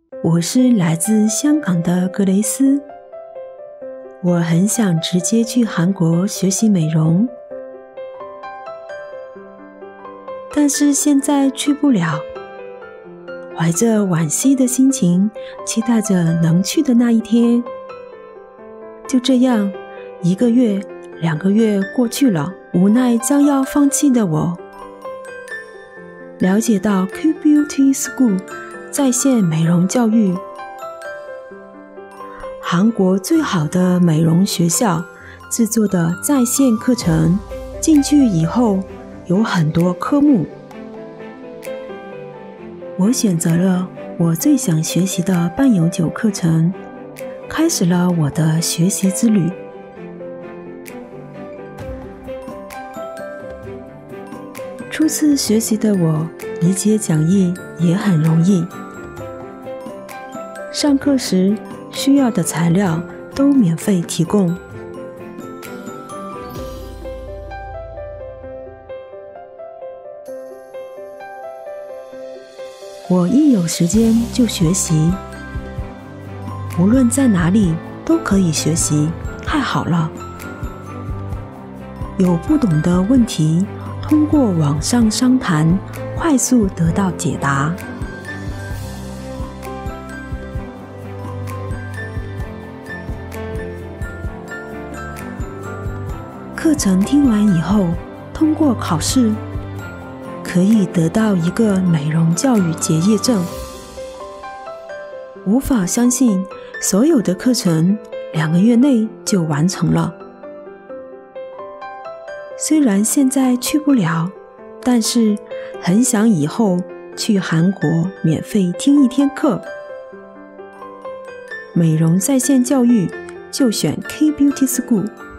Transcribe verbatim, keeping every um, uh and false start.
我是来自香港的格雷斯，我很想直接去韩国学习美容，但是现在去不了。怀着惋惜的心情，期待着能去的那一天。就这样，一个月、两个月过去了，无奈将要放弃的我，了解到 K Beauty School 在线美容教育，韩国最好的美容学校制作的在线课程，进去以后有很多科目。我选择了我最想学习的半永久课程，开始了我的学习之旅。初次学习的我，理解讲义也很容易。上课时需要的材料都免费提供。我一有时间就学习，无论在哪里都可以学习，太好了。有不懂的问题，通过网上商谈，快速得到解答。课程听完以后，通过考试，可以得到一个美容教育结业证。无法相信，所有的课程两个月内就完成了。虽然现在去不了，但是很想以后去韩国免费听一天课。美容在线教育就选 K Beauty School。